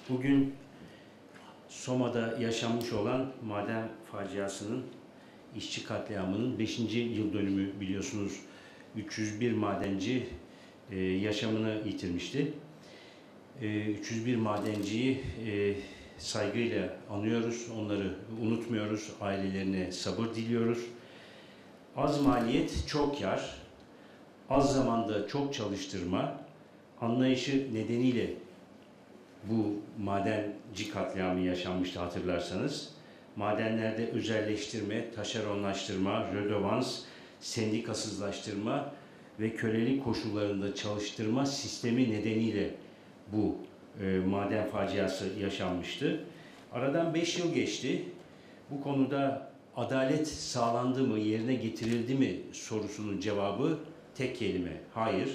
Bugün Soma'da yaşanmış olan maden faciasının, işçi katliamının 5. yıl dönümü biliyorsunuz. 301 madenci yaşamını yitirmişti. 301 madenciyi saygıyla anıyoruz, onları unutmuyoruz, ailelerine sabır diliyoruz. Az maliyet, çok kar, az zamanda çok çalıştırma anlayışı nedeniyle bu madenci katliamı yaşanmıştı hatırlarsanız. Madenlerde özelleştirme, taşeronlaştırma, rödovans, sendikasızlaştırma ve kölelik koşullarında çalıştırma sistemi nedeniyle bu maden faciası yaşanmıştı. Aradan 5 yıl geçti. Bu konuda adalet sağlandı mı, yerine getirildi mi sorusunun cevabı tek kelime, hayır.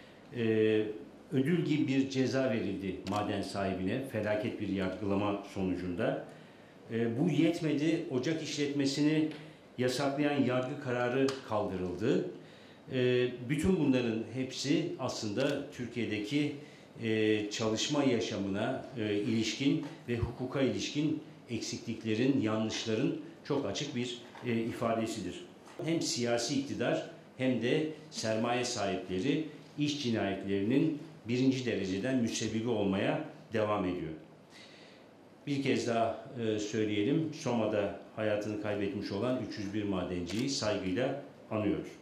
Ödül gibi bir ceza verildi maden sahibine, felaket bir yargılama sonucunda. Bu yetmedi, ocak işletmesini yasaklayan yargı kararı kaldırıldı. Bütün bunların hepsi aslında Türkiye'deki çalışma yaşamına ilişkin ve hukuka ilişkin eksikliklerin, yanlışların çok açık bir ifadesidir. Hem siyasi iktidar hem de sermaye sahipleri iş cinayetlerinin birinci dereceden müsebbibi olmaya devam ediyor. Bir kez daha söyleyelim, Soma'da hayatını kaybetmiş olan 301 madenciyi saygıyla anıyoruz.